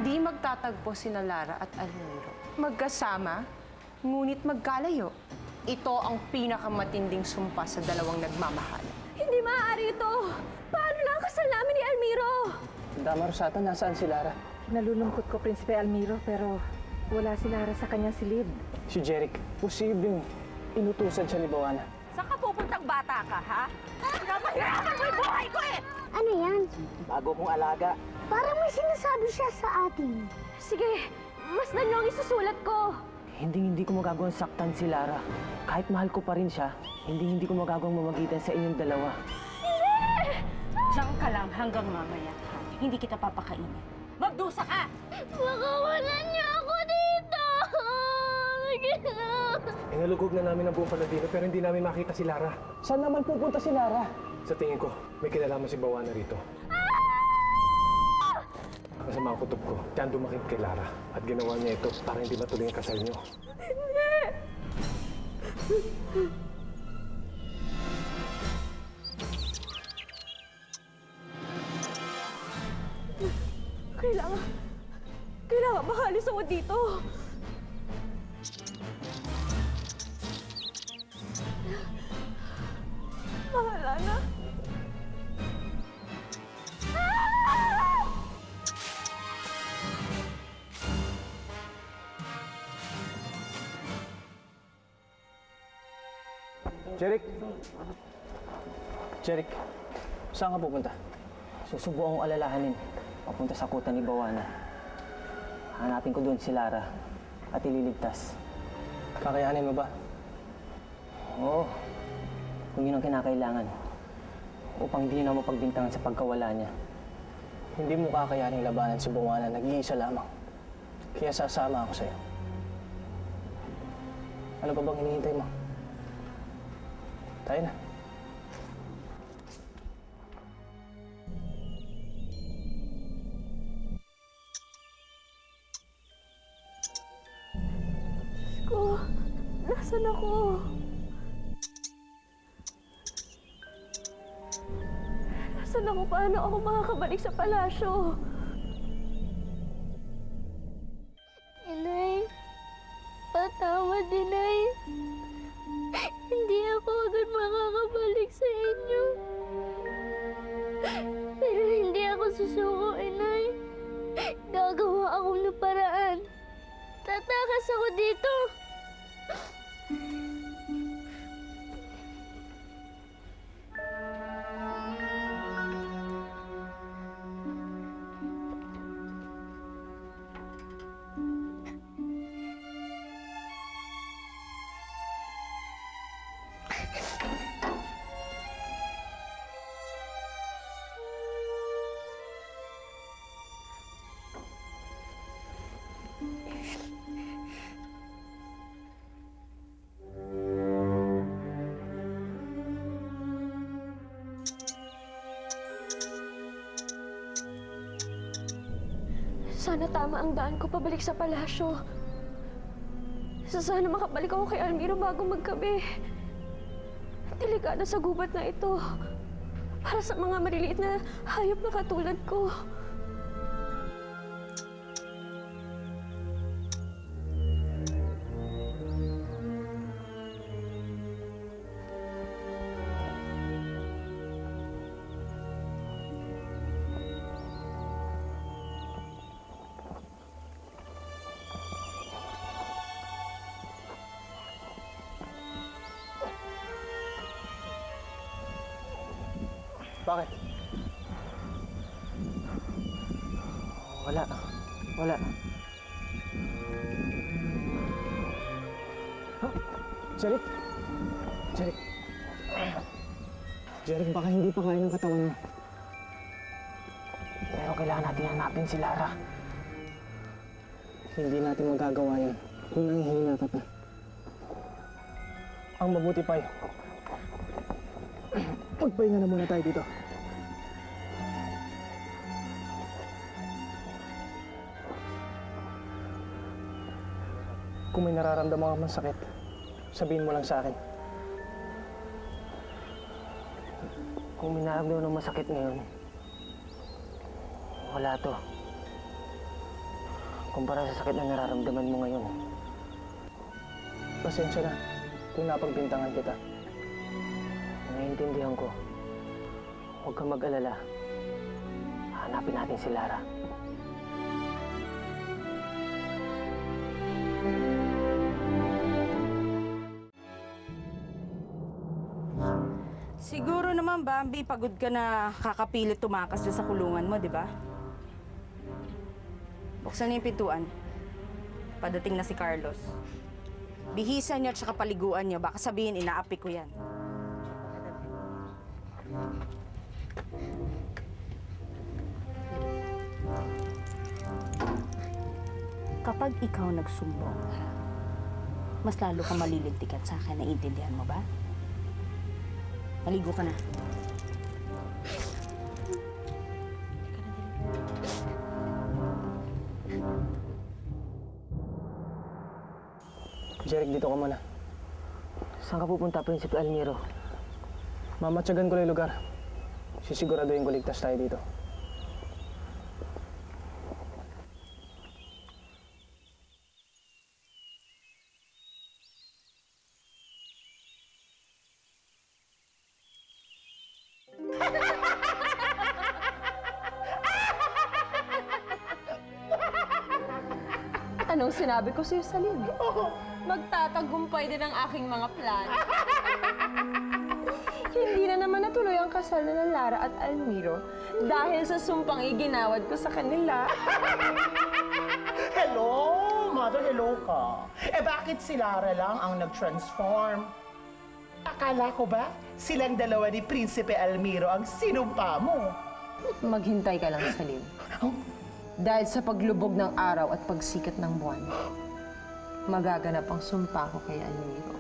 Hindi magtatagpo sina Lara at Almiro. Magkasama, ngunit magkalayo. Ito ang pinakamatinding sumpa sa dalawang nagmamahal. Hindi maaari ito! Paano na ang kasal namin ni Almiro? Dama Rosata, nasaan si Lara? Nalulungkot ko, Prinsipe Almiro, pero wala si Lara sa kanyang silid. Si Jeric, posibleng inutusan siya ni Bawana. Saan ka pupuntang bata ka, ha? Pinapahirapan mo yung buhay ko eh! Ano yan? Bago kong alaga. Parang may sinasabi siya sa atin. Sige, masdan niyo ang isusulat ko. Hindi ko magagawang saktan si Lara. Kahit mahal ko pa rin siya, hindi ko magagawang mamagitan sa inyong dalawa. Hindi! Diyan ka lang hanggang mamaya. Hindi kita papakainin. Magdusa ka! Makawalan niyo ako dito! Sige na! Inalugog na namin ang buong Paladino pero hindi namin makita si Lara. Saan naman pupunta si Lara? Sa tingin ko, may kinalaman si Bawana rito. Masama ang kutob ko. Diyan dumakit kay Lara. At ginawa niya ito para hindi matuloy ang kasal niyo. Kailangan makalis ako dito. Bahala na. Jeric, saan ka pupunta? Susubo akong alalahanin. Papunta sa kuta ni Bawana. Hanapin ko doon si Lara at ililigtas. Kakayanin mo ba? Oo. Kung yun ang kinakailangan. Upang hindi na mapagbintangan sa pagkawala niya. Hindi mo kakayaning labanan si Bawana, nag-iisa lamang. Kaya sasama ako sa'yo. Ano pa bang hinihintay mo? Tayo na. Nasaan ako? Nasaan ako? Paano ako makakabalik sa palasyo? Inay, patawad, Inay. Hindi ako agad makakabalik sa inyo. Pero hindi ako susuko, Inay. Gagawa akong ng paraan. Tatakas ako dito. Sana tama ang daan ko pabalik sa palasyo. Sana makabalik ako kay Almiro bago maggabi. Delikado sa gubat na ito. Para sa mga maliliit na hayop na katulad ko. Bakit? Wala. Huh? Jeric, baka hindi pa kaya ng katawan mo. Pero kailangan natin hanapin si Lara. Hindi natin magagawa yan kung nangihina ka pa. Ang mabuti pa magpahinga na muna tayo dito. Kung may nararamdaman kang masakit, sabihin mo lang sa akin. Kung may nararamdaman ng masakit ngayon, wala to. kumpara sa sakit na nararamdaman mo ngayon. Pasensya na kung napagbintangan kita. Naiintindihan ko. Huwag kang mag-alala. Hanapin natin si Lara. Siguro naman, Bambi, pagod ka na kakapilit tumakas dyan sa kulungan mo, di ba? Buksan niyo yung pintuan. Padating na si Carlos. Bihisan niyo at saka paliguan niyo. Baka sabihin, inaapi ko yan. Kapag ikaw nagsumbong, mas lalo kang malilintikan sa akin. Naiintindihan mo ba? Maligo ka na. Jeric, dito ka muna. Saan ka pupunta, Prinsipe Almiro? Mamatsagan ko lang yung lugar. Sisiguraduhin ko ligtas tayo dito. Anong sinabi ko sa'yo, Salim? Magtatagumpay din ang aking mga plan. Hindi na naman natuloy ang kasal na Lara at Almiro dahil sa sumpang iginawad ko sa kanila. Hello, Mother, hello ka. Eh bakit si Lara lang ang nag-transform? Akala ko ba silang dalawa ni Prinsipe Almiro ang sinumpa mo? Maghintay ka lang, Salim. Dahil sa paglubog ng araw at pagsikat ng buwan, magaganap ang sumpa ko kay Almiro.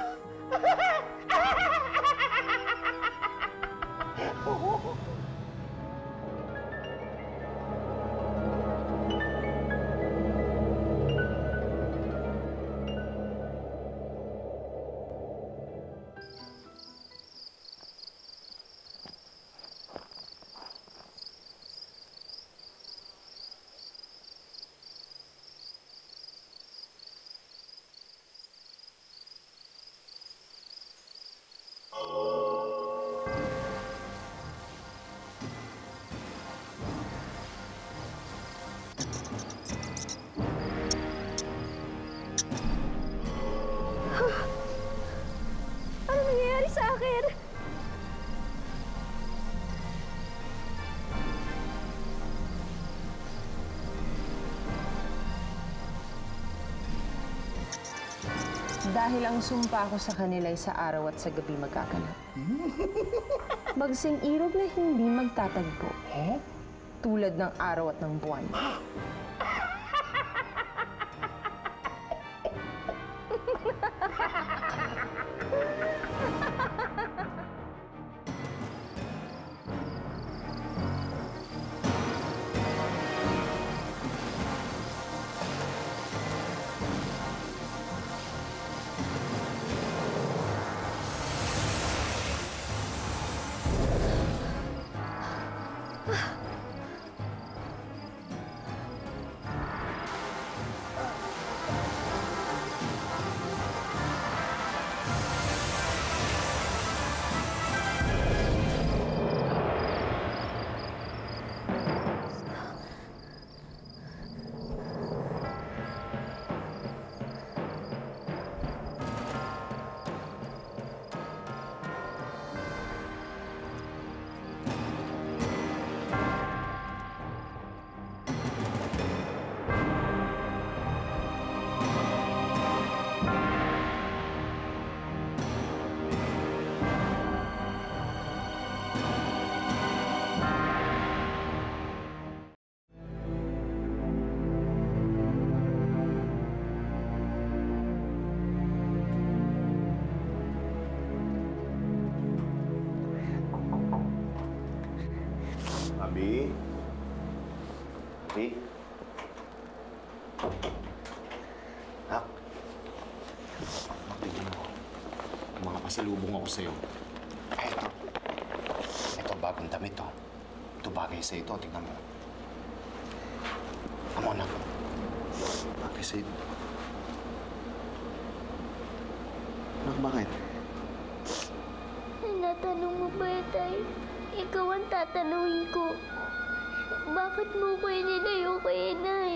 Ano nangyayari sa akin? Dahil ang sumpa ko sa kanila ay sa araw at sa gabi magkakanap. Magsing irog na hindi magtatagpo. Tulad ng araw at ng buwan. Abi? Abi? Hak? Tignan mo. Mga pasalubong ako sa'yo. Ay, ito. Ito, bagong damit, to. Ito bagay sa ito. Tignan mo. Amo, anak. Sid. Anak, bakit? Tinatanong mo ba, Tay? Ikaw ang tatanungin ko. Bakit mo ko inilayo kay Inay?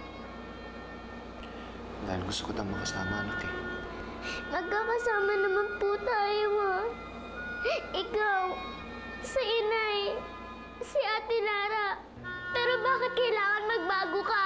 Dahil gusto ko tang makasama, anak eh. Magkakasama naman po tayo, ha? Ikaw, si Inay, si Ate Lara. Pero bakit kailangan magbago ka?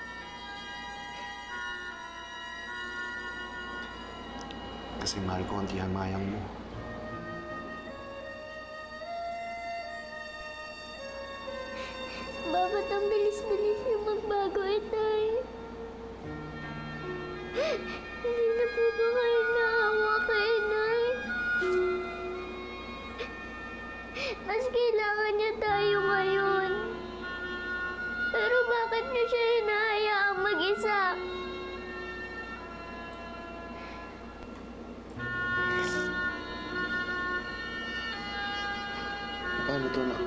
Kasi mahal ko ang tiyang mayang mo. Bakit ang bilis-bilis yung magbago, Inay? Hindi na po ba kayo naawa kay Inay? Mas kailangan niya tayo ngayon. Pero bakit niyo siya hinahayaang mag-isa? Paano to, anak?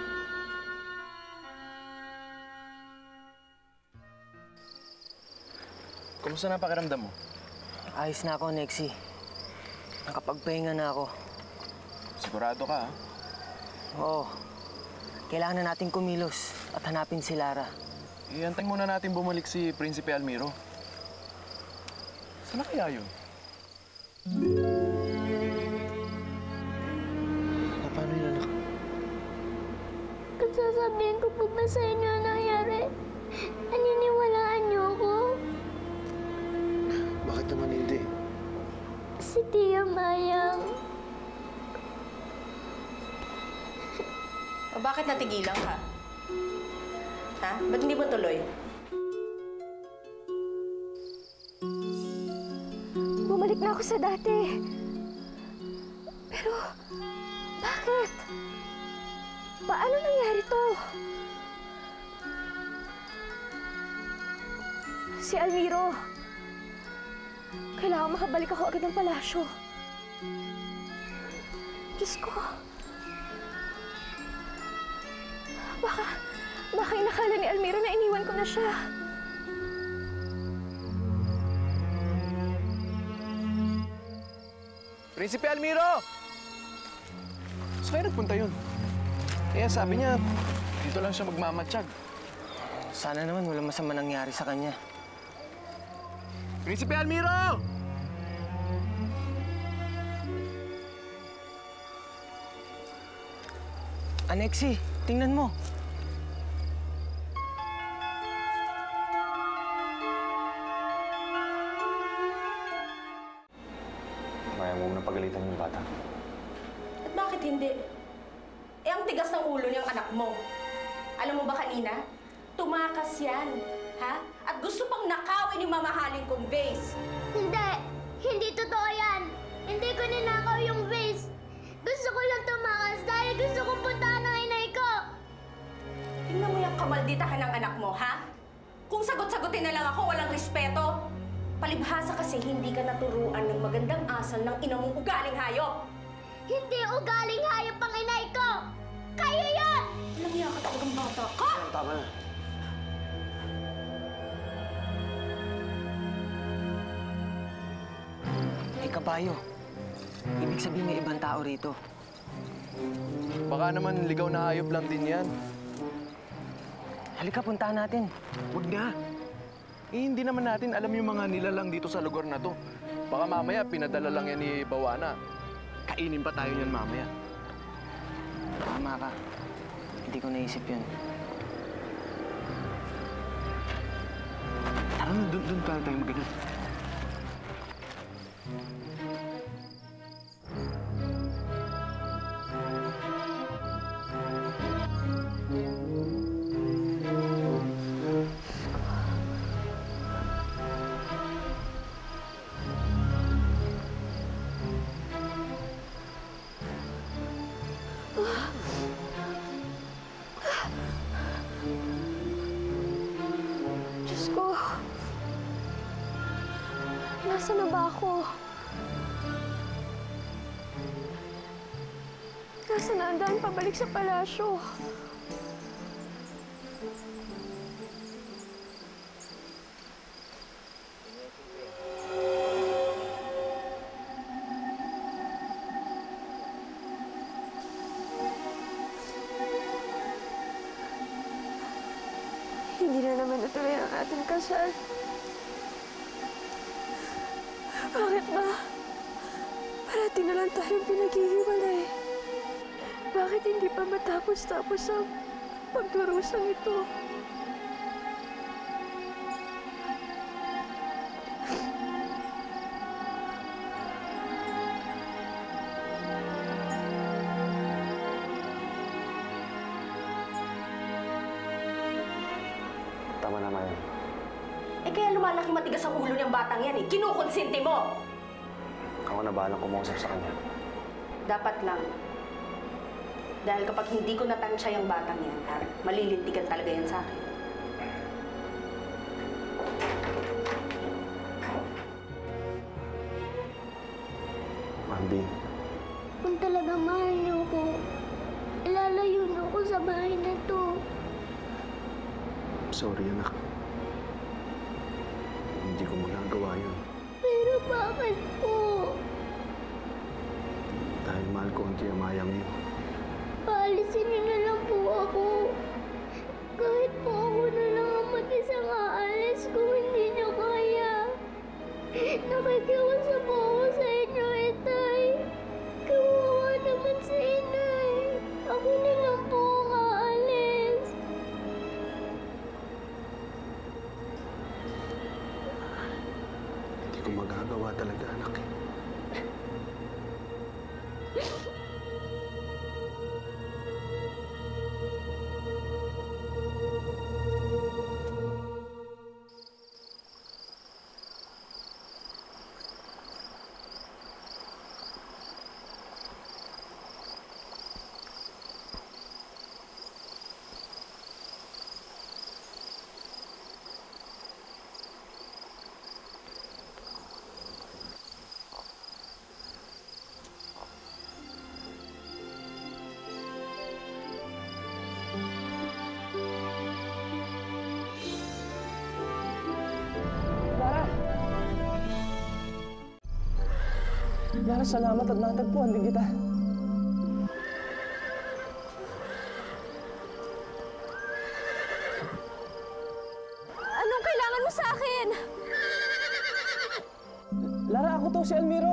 Kumusta na pakiramdam mo? Ayos na ako, Nexie. Nakapagpahinga na ako. Sigurado ka, ha? Oo. Kailangan na natin kumilos at hanapin si Lara. Iantay muna natin bumalik si Prinsipe Almiro. Saan na kaya yun? Paano yun, anak? Kung sasabihin ko po ba sa inyo ang nangyari, aniniwalaan niyo ako? Bakit naman hindi? Si Tia Mayang. O bakit natigilan ka? Ha? Ba't hindi mo tuloy? Bumalik na ako sa dati. Pero, bakit? Paano nangyari to? Si Almiro. Kailangan makabalik ako agad ng palasyo. Diyos ko. Baka inakala ni Almiro na iniwan ko na siya. Prinsipe Almiro! Saan kayo nagpunta yun? Kaya sabi niya, dito lang siya magmamatsyag. Sana naman walang masama nangyari sa kanya. Prinsipe Almiro! Nexie, tingnan mo. Kaya mo na pagalitan yung bata. At bakit hindi? Eh, ang tigas ng ulo niyang anak mo. Alam mo ba kanina? Tumakas yan, ha? At gusto pang nakawin yung mamahaling kong vase. Hindi! Hindi totoo yan! Hindi ko ninakaw yung vase! Gusto ko lang tumakas dahil gusto kong puntahan ang inay ko! Tingnan mo yung kamalditahan ng anak mo, ha? Kung sagot-sagutin na lang ako, walang respeto. Palibhasa kasi hindi ka naturuan ng magandang asal ng ina mong ugaling hayop. Hindi ugaling hayop ang inay ko! Kayo yan! Alam niya ka talagang bata ka! Tama na. Kabayo. Ibig sabihin may ibang tao rito. Baka naman ligaw na hayop lang din yan. Halika, puntahan natin. Huwag na. Eh, hindi naman natin alam yung mga nilalang dito sa lugar na to. Baka mamaya pinadala lang yan ni Bawana. Kainin pa tayo niyan mamaya. Tama ka. Hindi ko naisip yun. Tara na, doon tayo mag-ganun. Diyos ko. Nasaan na ba ako? Nasaan na ang daan pabalik sa palasyo? magkasal? Bakit ba? Parating na lang tayong pinaghihiwalay. Bakit hindi pa matapos-tapos ang pagdurusang ito? Tama naman. Eh kaya lumalaki matigas ang ulo niyang batang yan eh. Kinukonsinti mo! Ako na bahalang kumausap sa kanya. Dapat lang. Dahil kapag hindi ko natansya yung batang yan, malilintigan talaga yan sa akin. Mandi, Kung talaga mahal niyo ko, ilalayo niyo ko sa bahay na to. Sorry, anak. Hindi ko magagawa yun. Pero bakit po? Dahil mahal ko ang tiyamayang yun. Paalisin niyo na lang po ako. Kahit po ako na lang ang mag-isang aalis kung hindi niyo kaya. Nakikiusap po ako sa inyo, Itay. Kawawa naman si Inay. Ako na lang po ang aalis. Hindi ko magagawa talaga, anak. Lara, salamat at natagpuan din kita. Anong kailangan mo sa akin? Lara, ako to, si Almiro.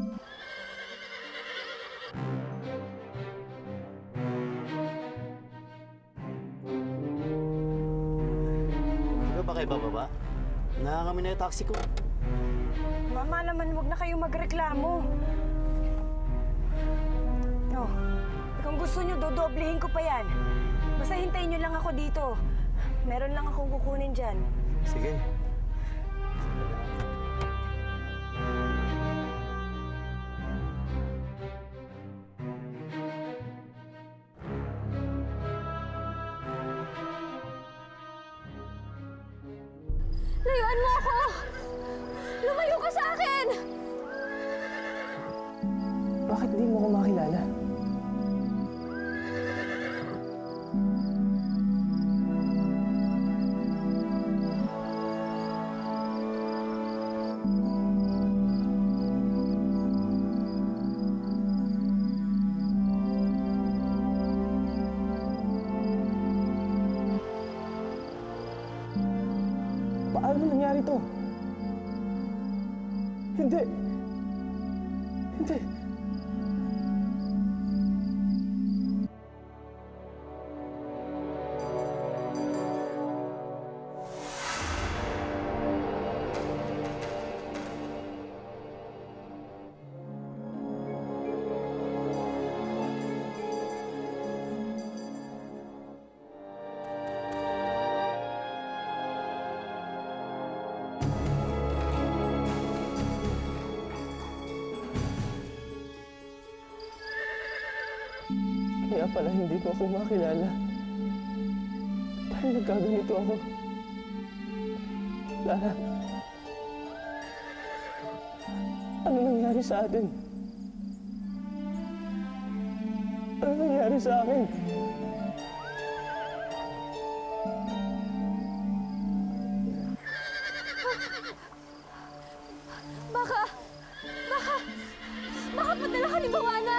Di ba kayo bababa? Nakakami na yung taxi ko. Mama naman, huwag na kayong magreklamo. No, kung gusto nyo, dodoblehin ko pa yan. Basta hintayin nyo lang ako dito. Meron lang akong kukunin dyan. Sige. Layuan mo ako! Lumayo ka sa akin! Bakit di mo ko makilala? Paano nangyari to? Hindi. Hindi. Kaya pala hindi ko ako makilala. Dahil nagkaganito ako. Lara, ano nangyari sa atin? Ano nangyari sa akin? Baka padala ka ni Bawana!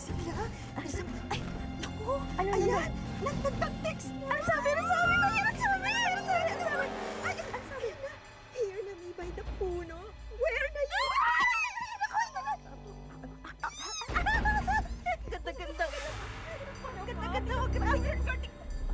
Sige ha? Ano sabi? Ay, naku! Ano ayan! Nag-text! Ano sabi? Ano sabi? Ano sabi? Ano sabi? Ano sabi? Ay, ano sabi? Here na me by the puno. Where na you? Ganda-ganda. Ganda-ganda. Grabe.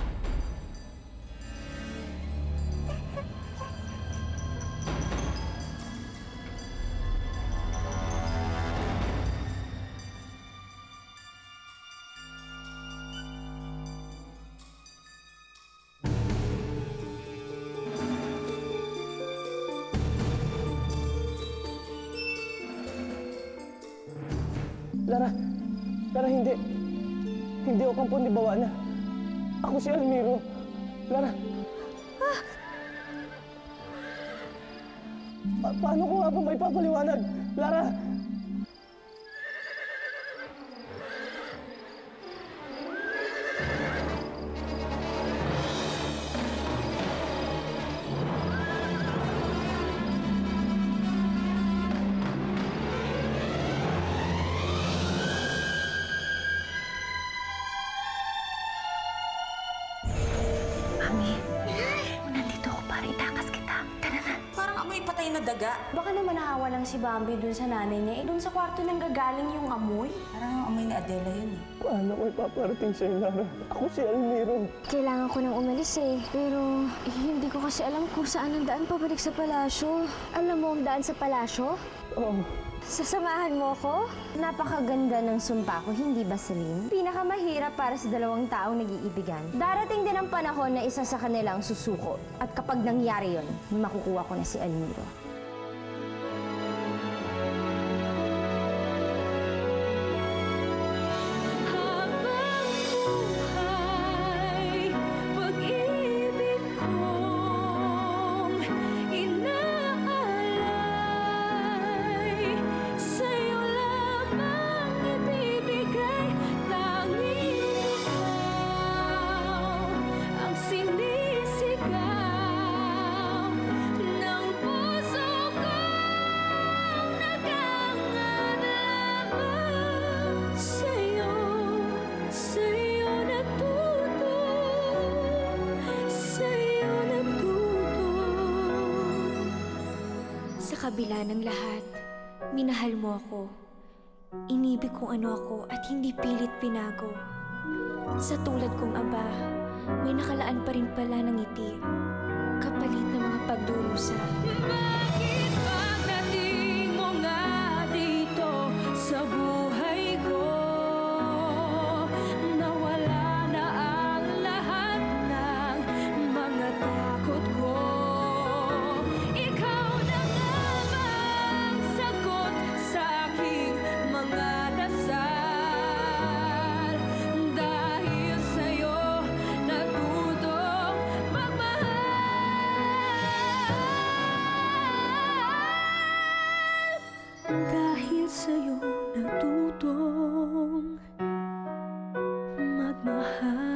Lara! Lara, hindi! Hindi ako kampo ni Bawana. Ako si Almiro. Lara! Paano ko nga ba may papaliwanag? Lara! Patay na daga. Baka naman nakawa lang si Bambi dun sa nanay niya. Dun sa kwarto nang gagaling yung amoy. Parang ang amoy ni Adela yun eh. Paano ko ipaparating sa'yo, Lara? Ako si Almiro. Kailangan ko nang umalis eh. Pero hindi ko kasi alam kung saan ang daan pabalik sa palasyo. Alam mo ang daan sa palasyo? Oo. Sasamahan mo ko? Napakaganda ng sumpa ko, hindi ba, Celine? Pinakamahirap para sa dalawang taong nag-iibigan. Darating din ang panahon na isa sa kanila ang susuko. At kapag nangyari yon, makukuha ko na si Almiro. Sa kabila ng lahat, minahal mo ako. Inibig kung ano ako at hindi pilit pinago. Sa tulad kong aba, may nakalaan pa rin pala ng ngiti, kapalit ng mga pagdurusa. Bakit pagdating mo nga dito sa buhay ko, nawala na ang lahat ng mga takot ko. Ikaw na nga ang sagot sa aking mga dasal. Dahil sa'yo natutong magmahal. Dahil sa'yo natutong magmahal.